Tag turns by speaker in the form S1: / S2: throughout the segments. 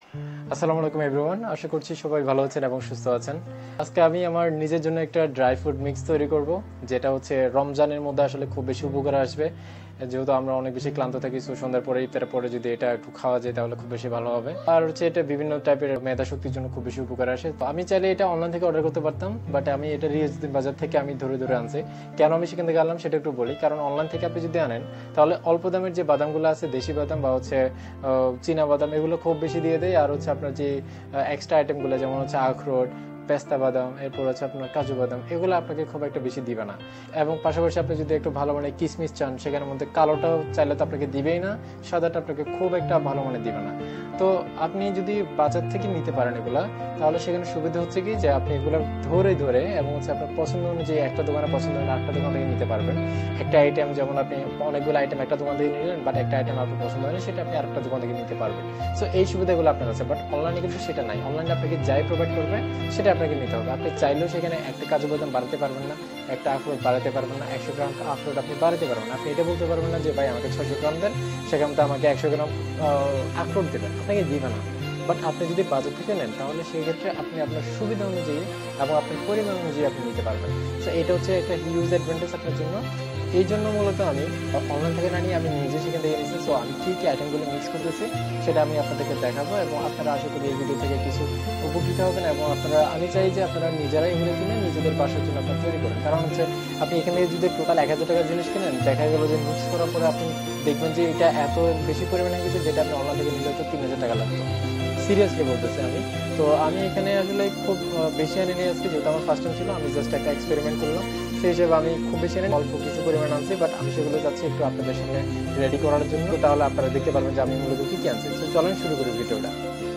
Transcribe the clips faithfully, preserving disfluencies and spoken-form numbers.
S1: আসসালামু আলাইকুম এভরিওয়ান, আশা করছি সবাই ভালো আছেন এবং সুস্থ আছেন। আজকে আমি আমার নিজের জন্য একটা ড্রাই ফ্রুট মিক্স তৈরি করব, যেটা হচ্ছে রমজানের মধ্যে আসলে খুব বেশি উপকার আসবে। যেহেতু আমরা অনেক বেশি ক্লান্ত থাকি, সো সন্ধ্যার পরে ইফতারের পরে যদি এটা একটু খাওয়া যায় তাহলে খুব বেশি ভালো হবে। আর হচ্ছে এটা বিভিন্ন টাইপের মেধা শক্তির জন্য খুব বেশি উপকার আসে। তো আমি চাইলে এটা অনলাইন থেকে অর্ডার করতে পারতাম, বাট আমি এটা রিয়াজউদ্দিন বাজার থেকে আমি ধরে ধরে আনছি। কেন আমি সেখান থেকে আনলাম সেটা একটু বলি। কারণ অনলাইন থেকে আপনি যদি আনেন তাহলে অল্প দামের যে বাদামগুলো আছে, দেশি বাদাম বা হচ্ছে চীনা বাদাম, এগুলো খুব বেশি দিয়ে দেয়। আর হচ্ছে আপনার যে এক্সট্রা আইটেমগুলো যেমন হচ্ছে আখরোট, পেস্তা বাদাম, এরপর হচ্ছে আপনার কাজু বাদাম, এগুলো আপনাকে খুব একটা বেশি দিবে না। এবং পাশাপাশি আপনি যদি একটু ভালো মানে কিসমিস চান, সেখানের মধ্যে কালোটাও চাইলে তো আপনাকে দিবেই না, সাদাটা আপনাকে খুব একটা ভালো মানে দিবে না। তো আপনি যদি বাজার থেকে নিতে পারেন এগুলা, তাহলে সেখানে সুবিধা হচ্ছে কি যে আপনি এগুলো ধরে ধরে এবং হচ্ছে আপনার পছন্দ অনুযায়ী একটা দোকানে পছন্দ হলে আরেকটা দোকান থেকে নিতে পারবেন। একটা আইটেম যেমন আপনি অনেকগুলো আইটেম একটা দোকান থেকে নিলেন, বাট একটা আইটেম আপনার পছন্দ হলে সেটা আপনি আরেকটা দোকান থেকে নিতে পারবেন। সো এই সুবিধাগুলো আপনার আছে, বাট অনলাইনে কিন্তু সেটা নাই। অনলাইনে আপনাকে যাই প্রোভাইড করবে সেটা আপনাকে নিতে হবে। আপনি চাইলেও সেখানে একটা কাজু বাদাম বাড়াতে পারবেন না, একটা আখরোট বাড়াতে পারবেন না, একশো গ্রাম আখরোট আপনি বাড়াতে পারবেন না। আপনি এটা বলতে পারবেন না যে ভাই আমাকে ছয়শো গ্রাম দেন, সেখান থেকে আমাকে একশো গ্রাম আখরোট দেবেন, আপনাকে দিবে না। বাট আপনি যদি বাজার থেকে নেন তাহলে সেই ক্ষেত্রে আপনি আপনার সুবিধা অনুযায়ী এবং আপনার পরিমাণ অনুযায়ী আপনি নিতে পারবেন। তো এটা হচ্ছে একটা হিউজ অ্যাডভান্টেজ আপনার জন্য। এই জন্য মূলত আমি অনলাইন থেকে না নিয়ে আমি নিজে সেখান থেকে নিয়েছি। সো আমি কী কী আইটেমগুলো মিক্স করতেছি সেটা আমি আপনাদেরকে দেখাবো, এবং আপনারা আশা করি এই ভিডিও থেকে কিছু উপকৃত হবেন। এবং আপনারা, আমি চাই যে আপনারা নিজেরাই এগুলো কিনে নিজেদের বাসার জন্য আপনারা তৈরি করেন। কারণ হচ্ছে আপনি এখানে যদি টোটাল এক হাজার টাকার জিনিস কিনেন, দেখা গেলো যে মিক্স করার পরে আপনি দেখবেন যে এটা এত বেশি পরিমাণে গেছে, যেটা আপনি অনলাইন থেকে নিলে তো তিন হাজার টাকা লাগতো। সিরিয়াসলি বলতেছি আমি। তো আমি এখানে আসলে খুব বেশি এনে নিয়ে আসছি, যেহেতু আমার ফার্স্ট টাইম ছিল, আমি জাস্ট একটা এক্সপেরিমেন্ট করলাম। সেই হিসেবে আমি খুব বেশি এনে অল্প কিছু পরিমাণ আনছি, বাট আমি সেগুলো যাচ্ছি একটু আপনাদের সঙ্গে রেডি করার জন্য। তাহলে আপনারা দেখতে পারবেন যে আমি মূলত কি কি আনছি। তো চলেন শুরু করি ভিডিওটা।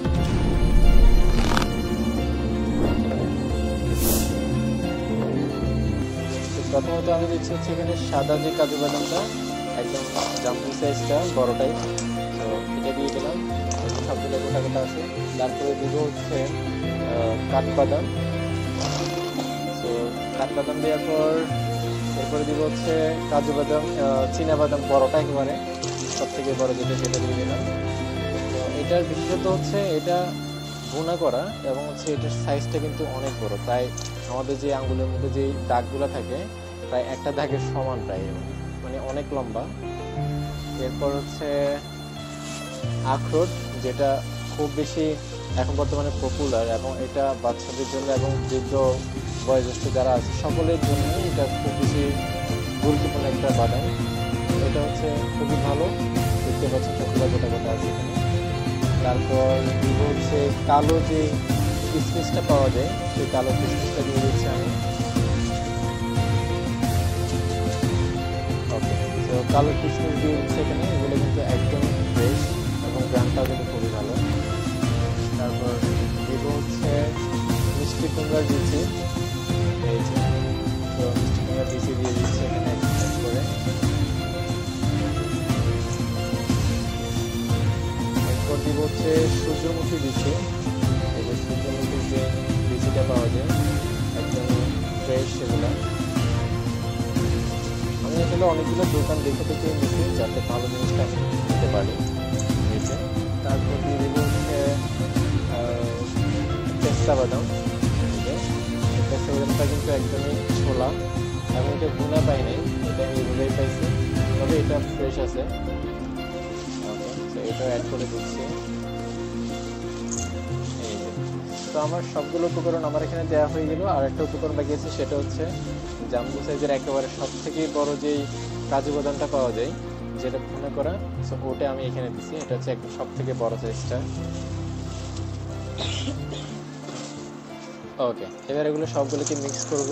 S1: প্রথমত আমি দিচ্ছি হচ্ছে এখানে সাদা যে কাজু বাদামটা, একদম জাম্বু সাইজটা, বড়টাই। তো এটা দিয়ে দিলাম, সবগুলো গোটা গোটা আছে। তারপরে দিব হচ্ছে কাঠবাদাম। তো কাঠবাদাম দেওয়ার পর এরপরে দিব হচ্ছে কাজু বাদাম, চীনা বাদাম, বড়টা একেবারে সব থেকে বড় যেটা, সেটা দিয়ে দিলাম। তো এটার বিশেষত হচ্ছে এটা ভুনা করা, এবং হচ্ছে এটার সাইজটা কিন্তু অনেক বড়, প্রায় আমাদের যে আঙ্গুলের মধ্যে যে দাগগুলো থাকে প্রায় একটা দাগের সমান, প্রায় মানে অনেক লম্বা। এরপর হচ্ছে আখরোট, যেটা খুব বেশি এখন বর্তমানে পপুলার, এবং এটা বাচ্চাদের জন্য এবং বৃদ্ধ বয়োজ্যেষ্ঠ যারা আছে সকলের জন্য এটা খুব বেশি গুরুত্বপূর্ণ একটা বাদাম। এটা হচ্ছে খুবই ভালো, দেখতে পাচ্ছেন সবগুলো গোটা গোটা আছে এখানে। তারপর দিব হচ্ছে কালো যে কিসমিসটা পাওয়া যায়, সেই কালো কিসমিসটা দিয়ে দিচ্ছি আমি। ওকে, তো কালো কিসমিস দিয়ে দিচ্ছে এখানে। এগুলো কিন্তু একদম ফ্রেশ এবং গ্রামটাও কিন্তু খুবই ভালো। তারপর দিব হচ্ছে মিষ্টি কুমড়ার দিচ্ছি, এই যে। তো মিষ্টি কুমড়ার দিচ্ছি দিয়ে দিচ্ছি এখানে এক করে। এরপর দিব হচ্ছে সূর্যমুখী বিচি, এই যে সূর্যমুখীর যে বিচিটা পাওয়া যায় একদম ফ্রেশ, সেগুলো আমি আসলে অনেকগুলো দোকান দেখে দেখে নিচ্ছি যাতে ভালো জিনিসটা নিতে পারি। তারপর দিয়ে দিব হচ্ছে পেস্তা বাদাম। পেস্তা বাদামটা কিন্তু একদমই ছোলা, এবং এটা ভুনা পাই নাই, এটা আমি এভাবেই পাইছি, তবে এটা ফ্রেশ আছে। ওকে, এটা অ্যাড করে দিচ্ছি। এই যে, তো আমার সবগুলো উপকরণ আমার এখানে দেওয়া হয়ে গেল। আর একটা উপকরণ বাকি আছে, সেটা হচ্ছে জাম্বু সাইজের একেবারে সব থেকে বড় যেই কাজু বাদামটা পাওয়া যায়, যেটা ভুনা করা, সো ওটা আমি এখানে দিচ্ছি। এটা হচ্ছে একদম সব থেকে বড় সাইজটা। ওকে, এবার এগুলো সবগুলোকে মিক্স করব।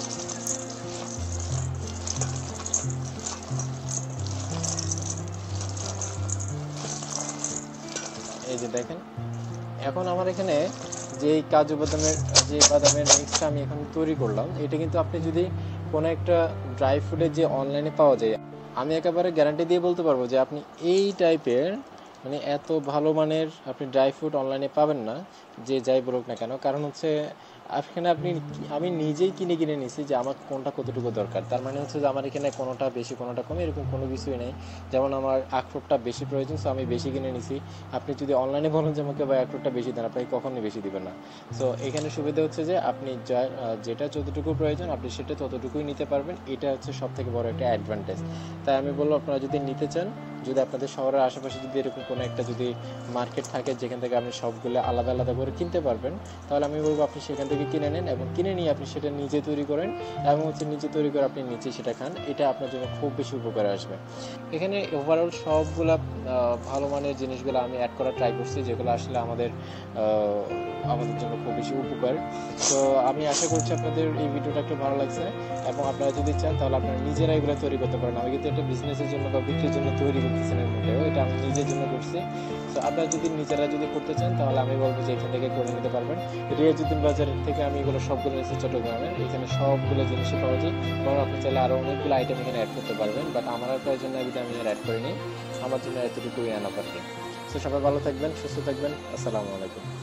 S1: এই যে দেখেন, এখন আমার এখানে যে কাজু বাদামের যে বাদামের মিক্সটা আমি এখন তৈরি করলাম, এটা কিন্তু আপনি যদি কোনো একটা ড্রাই ফ্রুটের যে অনলাইনে পাওয়া যায়, আমি একেবারে গ্যারান্টি দিয়ে বলতে পারবো যে আপনি এই টাইপের মানে এত ভালো মানের আপনি ড্রাই ফ্রুট অনলাইনে পাবেন না, যে যাই বলুক না কেন। কারণ হচ্ছে এখানে আপনি আমি নিজেই কিনে কিনে নিছি যে আমার কোনটা কতটুকু দরকার। তার মানে হচ্ছে যে আমার এখানে কোনোটা বেশি কোনোটা কম এরকম কোনো কিছুই নেই। যেমন আমার আখরোটটা বেশি প্রয়োজন, সো আমি বেশি কিনে নিছি। আপনি যদি অনলাইনে বলেন যে আমাকে ভাই আখরোটটা বেশি দেন, আপনাকে কখনোই বেশি দিবেন না। সো এখানে সুবিধা হচ্ছে যে আপনি যা যেটা যতটুকু প্রয়োজন আপনি সেটা ততটুকুই নিতে পারবেন। এটা হচ্ছে সব থেকে বড় একটা অ্যাডভান্টেজ। তাই আমি বলবো আপনারা যদি নিতে চান, যদি আপনাদের শহরের আশেপাশে যদি এরকম কোনো একটা যদি মার্কেট থাকে যেখান থেকে আপনি সবগুলো আলাদা আলাদা করে কিনতে পারবেন, তাহলে আমি বলবো আপনি সেখান থেকে কিনে নেন এবং কিনে নিয়ে আপনি সেটা নিজে তৈরি করেন এবং হচ্ছে নিজে তৈরি করে আপনি নিজে সেটা খান। এটা আপনার জন্য খুব বেশি উপকারে আসবে। এখানে ওভারঅল সবগুলা ভালো মানের জিনিসগুলো আমি অ্যাড করার ট্রাই করছি, যেগুলো আসলে আমাদের আমাদের জন্য খুব বেশি উপকার। তো আমি আশা করছি আপনাদের এই ভিডিওটা একটু ভালো লাগছে এবং আপনারা যদি চান তাহলে আপনারা নিজেরা এগুলো তৈরি করতে পারেন। আমি কিন্তু এটা বিজনেসের জন্য বা বিক্রির জন্য তৈরি করতেছি না মোটেও, এটা আমি নিজের জন্য করছি। তো আপনারা যদি নিজেরা যদি করতে চান তাহলে আমি বলবো যে এখান থেকে করে নিতে পারবেন। রিয়াজউদ্দিন বাজার থেকে আমি এগুলো সবগুলো নিচ্ছি চট্টগ্রামের, এখানে সবগুলো জিনিসই পাওয়া যায়। এবং আপনি চাইলে আরও অনেকগুলো আইটেম এখানে অ্যাড করতে পারবেন, বাট আমার আর প্রয়োজন নাই আমি আর অ্যাড করিনি, আমার জন্য এতটুকুই আনা পারবে। তো সবাই ভালো থাকবেন, সুস্থ থাকবেন, আসসালামু আলাইকুম।